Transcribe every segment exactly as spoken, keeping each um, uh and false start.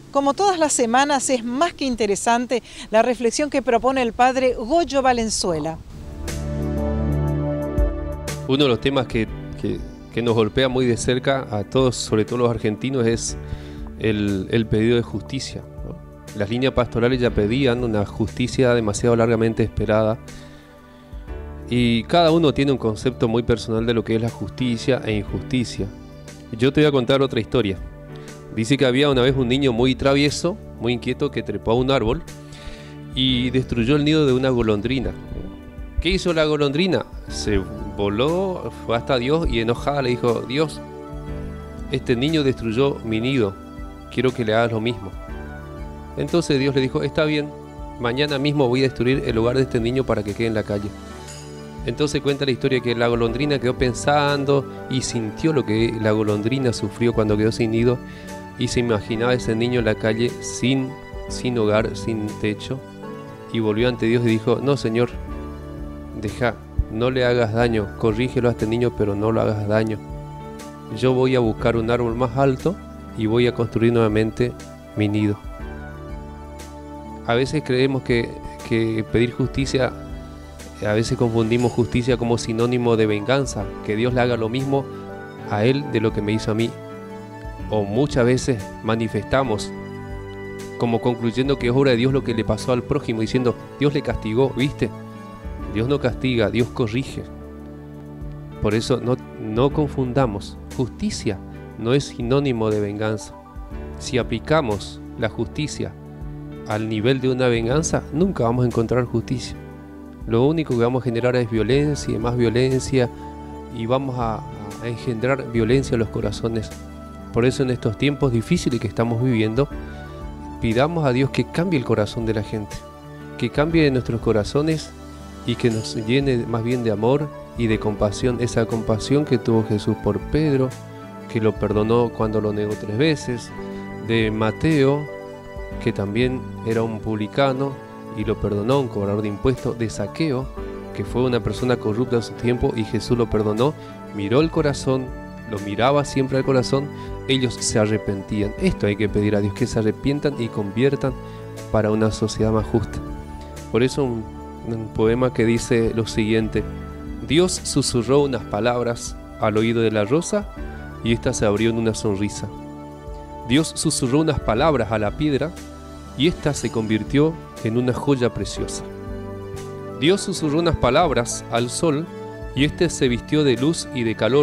Como todas las semanas, es más que interesante la reflexión que propone el padre Goyo Valenzuela. Uno de los temas que, que, que nos golpea muy de cerca a todos, sobre todo los argentinos, es el, el pedido de justicia, ¿no? Las líneas pastorales ya pedían una justicia demasiado largamente esperada, y cada uno tiene un concepto muy personal de lo que es la justicia e injusticia. Yo te voy a contar otra historia. Dice que había una vez un niño muy travieso, muy inquieto, que trepó a un árbol y destruyó el nido de una golondrina. ¿Qué hizo la golondrina? Se voló, fue hasta Dios y enojada le dijo: Dios, este niño destruyó mi nido, quiero que le hagas lo mismo. Entonces Dios le dijo: está bien, mañana mismo voy a destruir el hogar de este niño para que quede en la calle. Entonces cuenta la historia que la golondrina quedó pensando y sintió lo que la golondrina sufrió cuando quedó sin nido, y se imaginaba ese niño en la calle sin, sin hogar, sin techo, y volvió ante Dios y dijo: no, Señor, deja, no le hagas daño, corrígelo a este niño, pero no lo hagas daño. Yo voy a buscar un árbol más alto y voy a construir nuevamente mi nido. A veces creemos que, que pedir justicia, a veces confundimos justicia como sinónimo de venganza, que Dios le haga lo mismo a él de lo que me hizo a mí. O muchas veces manifestamos como concluyendo que es obra de Dios lo que le pasó al prójimo, diciendo: Dios le castigó, ¿viste? Dios no castiga, Dios corrige. Por eso no, no confundamos. Justicia no es sinónimo de venganza. Si aplicamos la justicia al nivel de una venganza, nunca vamos a encontrar justicia. Lo único que vamos a generar es violencia y más violencia, y vamos a, a engendrar violencia en los corazones. Por eso en estos tiempos difíciles que estamos viviendo, pidamos a Dios que cambie el corazón de la gente, que cambie nuestros corazones y que nos llene más bien de amor y de compasión, esa compasión que tuvo Jesús por Pedro, que lo perdonó cuando lo negó tres veces, de Mateo, que también era un publicano y lo perdonó, un cobrador de impuestos, de Zaqueo, que fue una persona corrupta en su tiempo y Jesús lo perdonó, miró el corazón, lo miraba siempre al corazón, ellos se arrepentían. Esto hay que pedir a Dios, que se arrepientan y conviertan para una sociedad más justa. Por eso un, un poema que dice lo siguiente: Dios susurró unas palabras al oído de la rosa y ésta se abrió en una sonrisa. Dios susurró unas palabras a la piedra y ésta se convirtió en una joya preciosa. Dios susurró unas palabras al sol y éste se vistió de luz y de calor.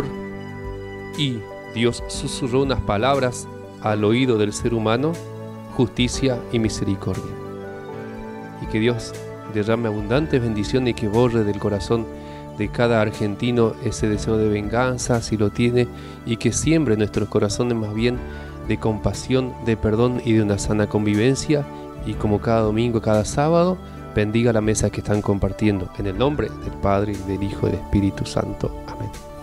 Y Dios susurró unas palabras al oído del ser humano: justicia y misericordia. Y que Dios derrame abundantes bendiciones y que borre del corazón de cada argentino ese deseo de venganza, si lo tiene, y que siembre en nuestros corazones más bien de compasión, de perdón y de una sana convivencia, y como cada domingo, cada sábado, bendiga la mesa que están compartiendo. En el nombre del Padre, del Hijo y del Espíritu Santo. Amén.